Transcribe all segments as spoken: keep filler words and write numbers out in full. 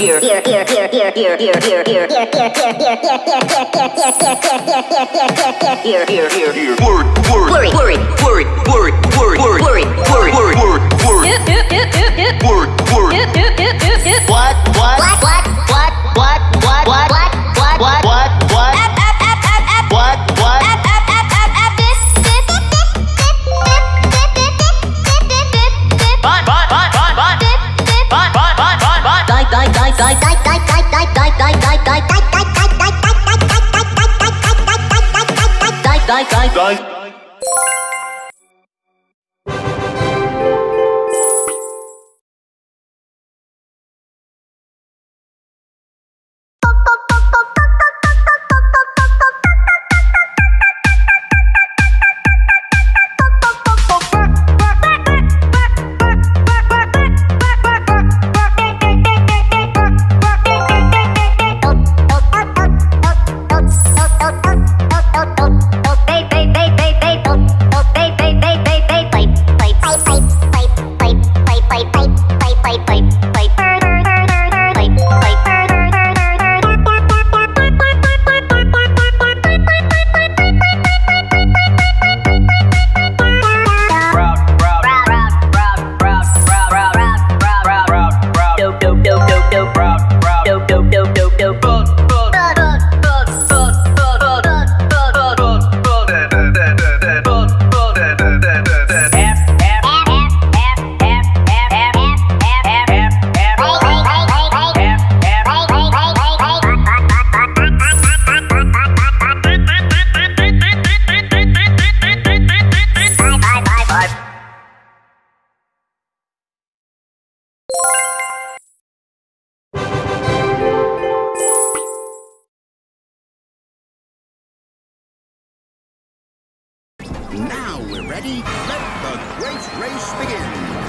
Now we're ready. Let the great race begin.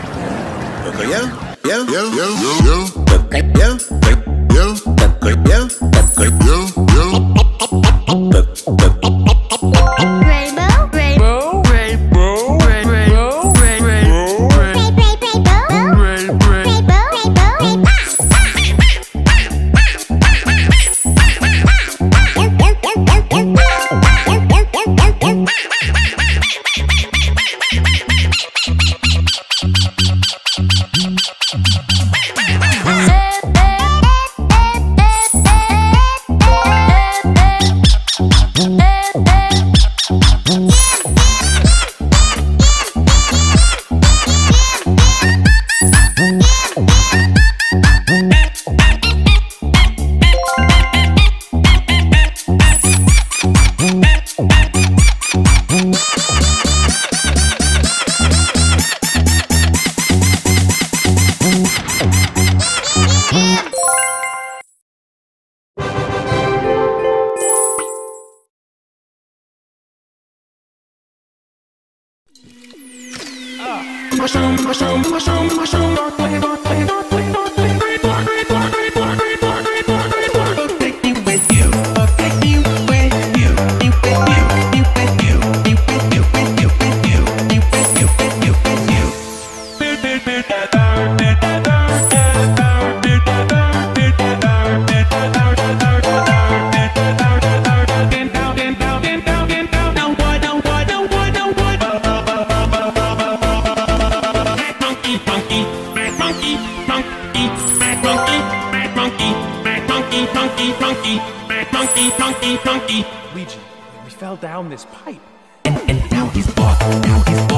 Pocoyo, yo, yo, yo, yo, yo, Pocoyo, yo, Pocoyo, Pocoyo, yo, Rainbow, rainbow, rainbow, rainbow, rainbow, Mushroom, mushroom, mushroom, mushroom, dark play, dark play, dark play, dark play, dark play, dark play, dark play, dark play, dark play, dark play. Take me with you, take me with you, me with you, me with you, me with you, with you, with you, me with you, with you, with you. Bit bit bit da da, bit da da, da da, bit da da, bit da da, bit da da, da da, da da, bit da da, da da, da. Get down, get down, get down, get down. Now what, now what, now what, now what? Monkey, monkey, mad monkey, monkey, mad monkey, mad monkey, mad monkey, monkey, monkey, mad monkey, monkey, monkey. Luigi, we fell down this pipe. And, and now he's bought, now he's bought.